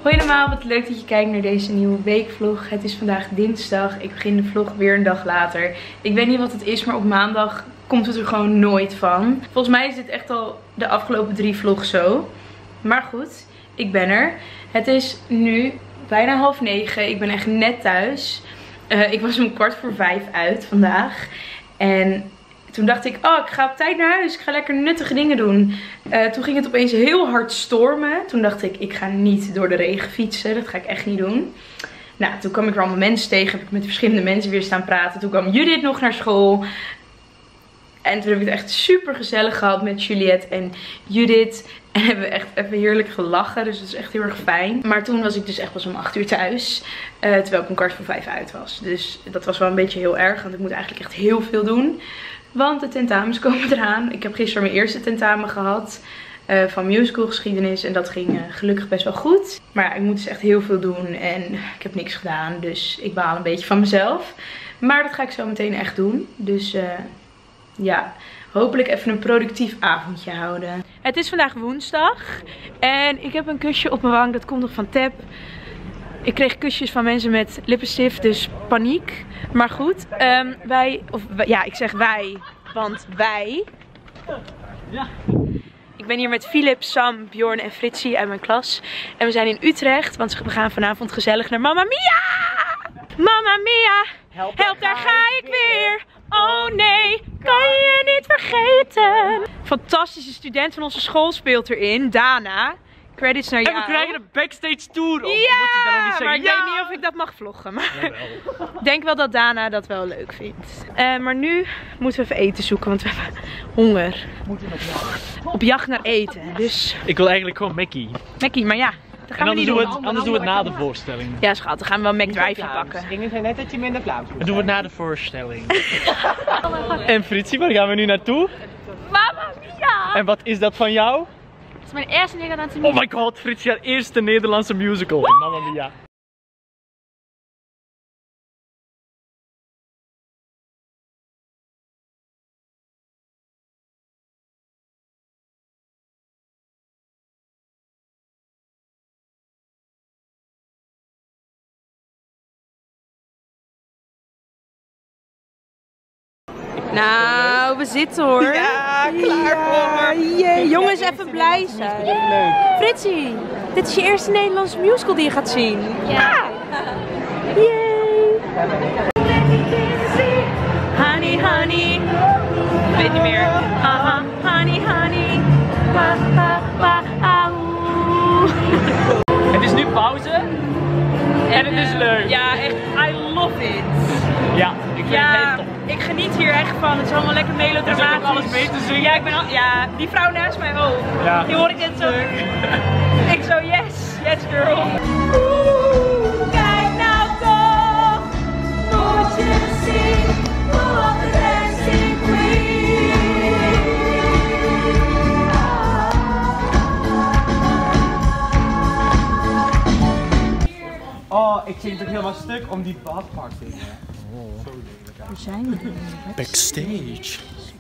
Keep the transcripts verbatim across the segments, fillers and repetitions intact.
Hoi allemaal, wat leuk dat je kijkt naar deze nieuwe weekvlog. Het is vandaag dinsdag. Ik begin de vlog weer een dag later. Ik weet niet wat het is, maar op maandag komt het er gewoon nooit van. Volgens mij is dit echt al de afgelopen drie vlogs zo. Maar goed, ik ben er. Het is nu bijna half negen. Ik ben echt net thuis. Uh, ik was om kwart voor vijf uit vandaag. En toen dacht ik, oh, ik ga op tijd naar huis. Ik ga lekker nuttige dingen doen. Uh, toen ging het opeens heel hard stormen. Toen dacht ik, ik ga niet door de regen fietsen. Dat ga ik echt niet doen. Nou, toen kwam ik er allemaal mensen tegen. Heb ik met verschillende mensen weer staan praten. Toen kwam Judith nog naar school. En toen heb ik het echt super gezellig gehad met Juliette en Judith. En hebben we echt even heerlijk gelachen. Dus dat is echt heel erg fijn. Maar toen was ik dus echt pas om acht uur thuis. Uh, terwijl ik om kwart voor vijf uit was. Dus dat was wel een beetje heel erg. Want ik moet eigenlijk echt heel veel doen. Want de tentamens komen eraan. Ik heb gisteren mijn eerste tentamen gehad. Uh, van musicalgeschiedenis. En dat ging uh, gelukkig best wel goed. Maar ja, ik moet dus echt heel veel doen. En ik heb niks gedaan. Dus ik baal een beetje van mezelf. Maar dat ga ik zo meteen echt doen. Dus uh, ja, hopelijk even een productief avondje houden. Het is vandaag woensdag. En ik heb een kusje op mijn wang. Dat komt nog van Tab. Ik kreeg kusjes van mensen met lippenstift, dus paniek. Maar goed, um, wij, of ja, ik zeg wij, want wij. Ja. Ik ben hier met Philip, Sam, Bjorn en Fritsie uit mijn klas. En we zijn in Utrecht, want we gaan vanavond gezellig naar Mamma Mia! Mamma Mia, help, help daar ga ik weer! Oh nee, kan je niet vergeten! Fantastische student van onze school speelt erin, Dana. Credits naar jou. En we krijgen een backstage tour op. Ja, niet maar ik ja. weet niet of ik dat mag vloggen. Maar ik denk wel dat Dana dat wel leuk vindt. Uh, maar nu moeten we even eten zoeken, want we hebben honger. We moeten op jacht. Op jacht naar eten. Dus... Ik wil eigenlijk gewoon Mackie. Mackie, maar ja. Dat gaan en we niet doen doen. We het, anders doen we het na de voorstelling. Ja schat, dan gaan we wel McDrive pakken. Dingen zijn net dat je minder flauw doet. We doen het na de voorstelling. En Fritsie, waar gaan we nu naartoe? Mamma Mia! En wat is dat van jou? Het is mijn eerste Nederlandse musical. Oh my god, Fritsie, haar eerste Nederlandse musical. Mamma Mia. Nou, we zitten hoor. Ja, klaar voor. Ja, yeah. Jongens, even blij zijn. Leuk. Fritsie, dit is je eerste Nederlandse musical die je gaat zien. Ja. Yay. Honey, honey. Ik weet niet meer. Aha, honey, honey. Pa, pa, pa, auw. Het is nu pauze. En het is leuk. Ja, echt, I love it. Ja, ik vind ja, het heel top. Ik geniet hier echt van. Het is allemaal lekker melodramatisch. En zo ook alles mee te zingen. Ja, ik ben al, ja, die vrouw naast mij ook. Ja. Die hoor ik net zo. Ik zo, yes, yes girl. Oeh, kijk nou toch. Moet je zien. Hoe de dancing queen. Oh, ik zit natuurlijk helemaal stuk om die badpark te doen. Oh. We zijn er. Backstage.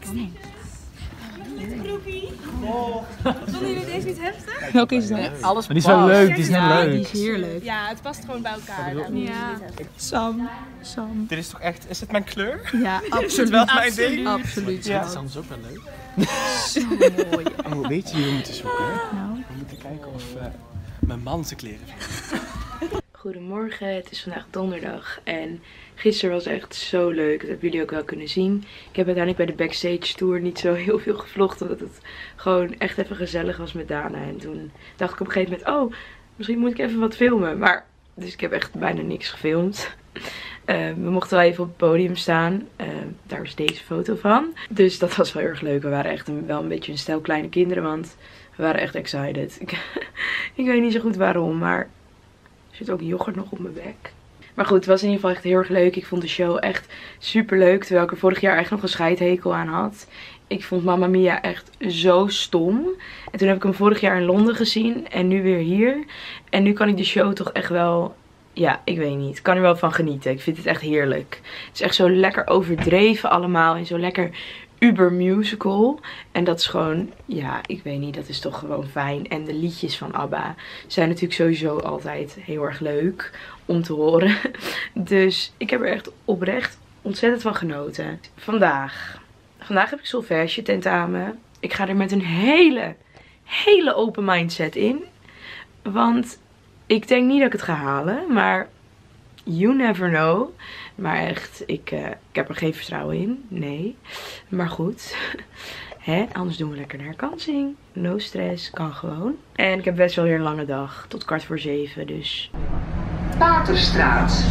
Oh. Vonden jullie deze niet heftig? Welke is dat? Alles die is wel leuk, die is Ja, leuk. die is heerlijk. Ja, het past gewoon bij elkaar. Ja. Sam, Sam. Dit is toch echt, is het mijn kleur? Ja, absoluut. Is het wel mijn ding? Absoluut. Ja. Dat is anders ook wel leuk. Zo mooi. Oh, weet je, we moeten zoeken. Nou. We moeten kijken of uh, mijn man zijn kleren vindt. Goedemorgen, het is vandaag donderdag en gisteren was echt zo leuk. Dat hebben jullie ook wel kunnen zien. Ik heb uiteindelijk bij de backstage tour niet zo heel veel gevlogd, omdat het gewoon echt even gezellig was met Dana. En toen dacht ik op een gegeven moment, oh, misschien moet ik even wat filmen. Maar, dus ik heb echt bijna niks gefilmd. Uh, we mochten wel even op het podium staan. Uh, daar is deze foto van. Dus dat was wel erg leuk. We waren echt een, wel een beetje een stel kleine kinderen, want we waren echt excited. Ik, ik weet niet zo goed waarom, maar er zit ook yoghurt nog op mijn bek. Maar goed, het was in ieder geval echt heel erg leuk. Ik vond de show echt super leuk. Terwijl ik er vorig jaar echt nog een scheidhekel aan had. Ik vond Mamma Mia echt zo stom. En toen heb ik hem vorig jaar in Londen gezien. En nu weer hier. En nu kan ik de show toch echt wel... Ja, ik weet niet. Ik kan er wel van genieten. Ik vind het echt heerlijk. Het is echt zo lekker overdreven allemaal. En zo lekker uber musical. En dat is gewoon, ja, ik weet niet, dat is toch gewoon fijn. En de liedjes van ABBA zijn natuurlijk sowieso altijd heel erg leuk om te horen. Dus ik heb er echt oprecht ontzettend van genoten. Vandaag. Vandaag heb ik solfège tentamen. Ik ga er met een hele, hele open mindset in. Want ik denk niet dat ik het ga halen. Maar you never know. Maar echt, ik, uh, ik heb er geen vertrouwen in. Nee. Maar goed. Hè? Anders doen we lekker naar herkansing. No stress. Kan gewoon. En ik heb best wel weer een lange dag. Tot kwart voor zeven. Dus. Waterstraat.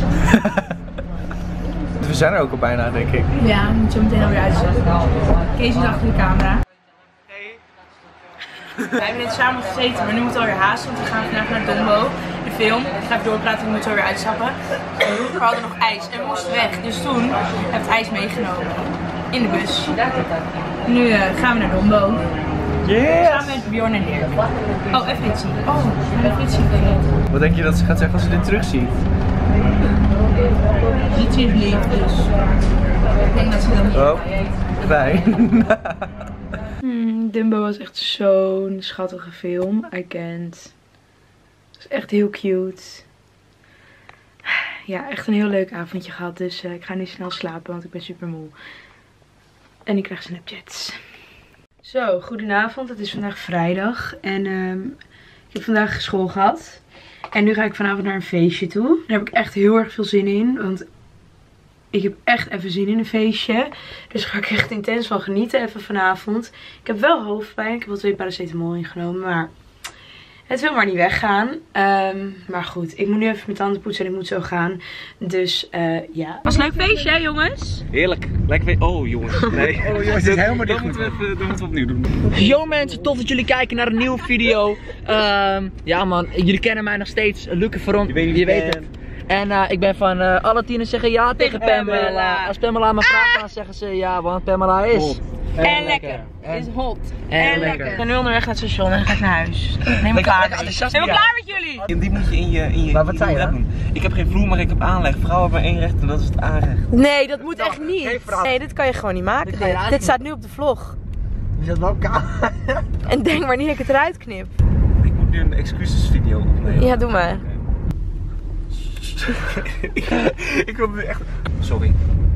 We zijn er ook al bijna, denk ik. Ja, we moeten zo meteen alweer uitzetten. Kees is achter de camera. Hey. We hebben net samen gezeten, maar nu moeten we alweer haasten. Want we gaan vandaag naar Dumbo, de film. Ik ga even doorpraten, we moeten alweer uitstappen. We hadden nog ijs en we moesten weg. Dus toen heb ik het ijs meegenomen. In de bus. Nu uh, gaan we naar Dumbo. Yes. Samen met Bjorn en Dirk. Oh, en Fritsie. Oh, en Fritsie vergeten. Wat denk je dat ze gaat zeggen als ze dit terugziet? Fritsie is lief, dus ik denk dat ze dat niet oh, fijn. hmm, Dumbo was echt zo'n schattige film. I can't. Het was echt heel cute. Ja, echt een heel leuk avondje gehad. Dus uh, ik ga nu snel slapen, want ik ben super moe. En ik krijg Snapchats. Zo, goedenavond. Het is vandaag vrijdag. En um, ik heb vandaag school gehad. En nu ga ik vanavond naar een feestje toe. Daar heb ik echt heel erg veel zin in. Want ik heb echt even zin in een feestje. Dus daar ga ik echt intens van genieten even vanavond. Ik heb wel hoofdpijn. Ik heb wel twee paracetamol ingenomen. Maar het wil maar niet weggaan. Um, maar goed, ik moet nu even mijn tanden poetsen en ik moet zo gaan. Dus uh, ja. Was een leuk feestje, hè, jongens? Heerlijk. Lekker weer. Oh jongens. Nee. Oh jongens, dit is helemaal dat niet moeten goed. we even, dat moeten we opnieuw doen. Yo mensen, tof dat jullie kijken naar een nieuwe video. Um, ja man, jullie kennen mij nog steeds. Luke Veron, je weet, je weet het. En uh, ik ben van uh, alle tieners zeggen ja tegen Pamela. Als Pamela me vraagt, dan zeggen ze ja, want Pamela is... Hot. En, en lekker. En is hot. En, en lekker. lekker. Ik ben nu onderweg naar het station en dan ga ik naar huis. Neem me klaar mee. Ik ben klaar met jullie. En die moet je in je, in je, maar wat zei je dan? doen. Ik heb geen vloer, maar ik heb aanleg. Vrouwen hebben maar één recht en dat is het aanrecht. Nee, dat moet echt niet. Nee, dit kan je gewoon niet maken. Dit, dit. dit staat nu op de vlog. Is dat wel koud? En denk maar niet dat ik het eruit knip. Ik moet nu een excusesvideo opnemen. Ja, doe maar. Ik wil nu echt... Sorry.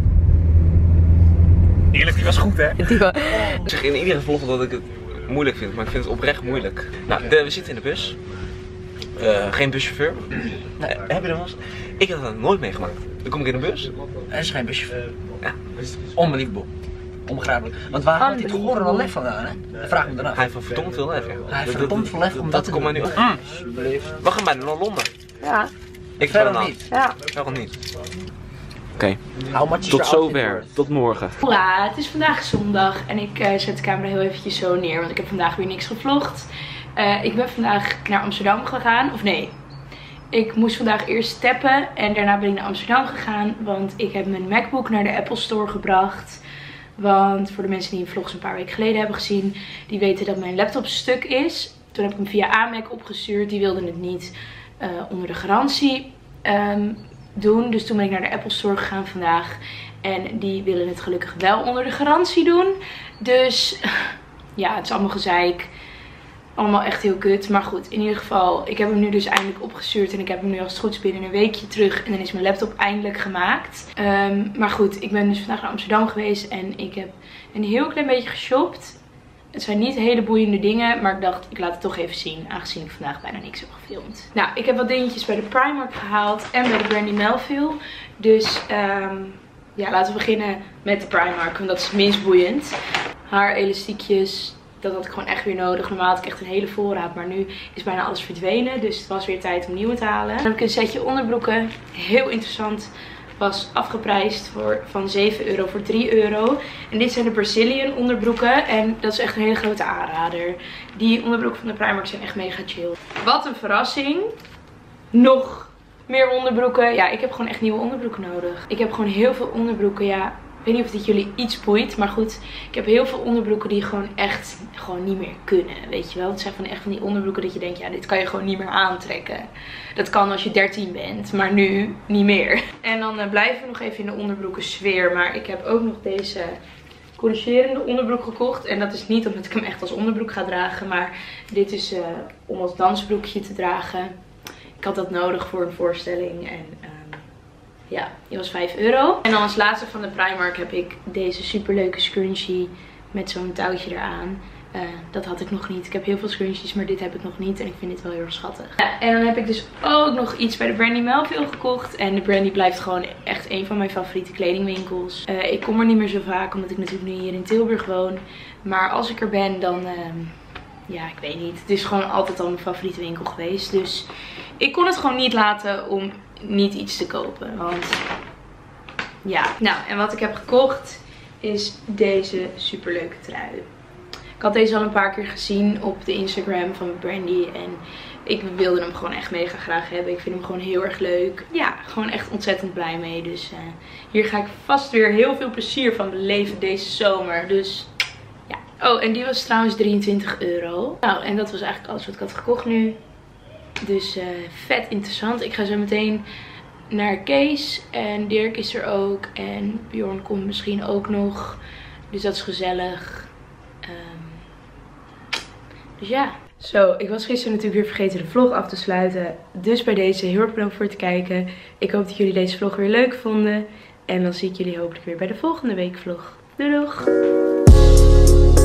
Eerlijk, die was goed, hè? Die was... Ik zeg in iedere vlog dat ik het moeilijk vind, maar ik vind het oprecht moeilijk. Nou, de, we zitten in de bus. Uh, geen buschauffeur. Nee. Uh, heb je er wel eens? Ik heb dat nooit meegemaakt. Dan kom ik in een bus. Er is geen buschauffeur. Ja. Onbelievable. Onbegrijpelijk. Want waar gaat dit horen al lef vandaan, hè? Dat vraag ik me dan af. Hij heeft van verdomd veel lef, ja. Hij heeft verdomd veel lef om dat te doen. Dat komt maar nu op. We gaan bijna naar Londen. Ja. Ik verder nog niet. Ja. Verder niet. Oké. Okay. Tot zover. Tot morgen. Hola, het is vandaag zondag en ik uh, zet de camera heel eventjes zo neer, want ik heb vandaag weer niks gevlogd. Uh, ik ben vandaag naar Amsterdam gegaan, of nee. Ik moest vandaag eerst tappen en daarna ben ik naar Amsterdam gegaan, want ik heb mijn MacBook naar de Apple Store gebracht. Want voor de mensen die een vlogs een paar weken geleden hebben gezien, die weten dat mijn laptop stuk is. Toen heb ik hem via Amac opgestuurd, die wilden het niet uh, onder de garantie um, doen. Dus toen ben ik naar de Apple Store gegaan vandaag. En die willen het gelukkig wel onder de garantie doen. Dus ja, het is allemaal gezeik. Allemaal echt heel kut. Maar goed, in ieder geval, ik heb hem nu dus eindelijk opgestuurd. En ik heb hem nu als het goed is binnen een weekje terug. En dan is mijn laptop eindelijk gemaakt. Um, maar goed, ik ben dus vandaag naar Amsterdam geweest. En ik heb een heel klein beetje geshopt. Het zijn niet hele boeiende dingen, maar ik dacht, ik laat het toch even zien, aangezien ik vandaag bijna niks heb gefilmd. Nou, ik heb wat dingetjes bij de Primark gehaald en bij de Brandy Melville. Dus um, ja, laten we beginnen met de Primark, want dat is het minst boeiend. Haar elastiekjes, dat had ik gewoon echt weer nodig. Normaal had ik echt een hele voorraad, maar nu is bijna alles verdwenen. Dus het was weer tijd om nieuwe te halen. Dan heb ik een setje onderbroeken, heel interessant. Was afgeprijsd voor, van zeven euro voor drie euro. En dit zijn de Brazilian onderbroeken. En dat is echt een hele grote aanrader. Die onderbroeken van de Primark zijn echt mega chill. Wat een verrassing. Nog meer onderbroeken. Ja, ik heb gewoon echt nieuwe onderbroeken nodig. Ik heb gewoon heel veel onderbroeken. Ja, ik weet niet of dit jullie iets boeit. Maar goed, ik heb heel veel onderbroeken die gewoon echt gewoon niet meer kunnen. Weet je wel. Het zijn van echt van die onderbroeken dat je denkt, ja, dit kan je gewoon niet meer aantrekken. Dat kan als je dertien bent, maar nu niet meer. En dan uh, blijven we nog even in de onderbroeken sfeer. Maar ik heb ook nog deze corrigerende onderbroek gekocht. En dat is niet omdat ik hem echt als onderbroek ga dragen. Maar dit is uh, om als dansbroekje te dragen. Ik had dat nodig voor een voorstelling. En uh, ja, die was vijf euro. En dan als laatste van de Primark heb ik deze superleuke scrunchie met zo'n touwtje eraan. Uh, dat had ik nog niet. Ik heb heel veel scrunchies, maar dit heb ik nog niet. En ik vind dit wel heel erg schattig. Ja, en dan heb ik dus ook nog iets bij de Brandy Melville gekocht. En de Brandy blijft gewoon echt een van mijn favoriete kledingwinkels. Uh, ik kom er niet meer zo vaak, omdat ik natuurlijk nu hier in Tilburg woon. Maar als ik er ben, dan... Uh, ja, ik weet niet. Het is gewoon altijd al mijn favoriete winkel geweest. Dus ik kon het gewoon niet laten om niet iets te kopen. Want ja. Nou, en wat ik heb gekocht is deze superleuke trui. Ik had deze al een paar keer gezien op de Instagram van Brandy. En ik wilde hem gewoon echt mega graag hebben. Ik vind hem gewoon heel erg leuk. Ja, gewoon echt ontzettend blij mee. Dus uh, hier ga ik vast weer heel veel plezier van beleven deze zomer. Dus ja. Oh, en die was trouwens drieëntwintig euro. Nou, en dat was eigenlijk alles wat ik had gekocht nu. Dus uh, vet interessant. Ik ga zo meteen naar Kees. En Dirk is er ook. En Bjorn komt misschien ook nog. Dus dat is gezellig. Um, dus ja. Zo, ik was gisteren natuurlijk weer vergeten de vlog af te sluiten. Dus bij deze heel erg bedankt voor het kijken. Ik hoop dat jullie deze vlog weer leuk vonden. En dan zie ik jullie hopelijk weer bij de volgende week vlog. Doei doeg!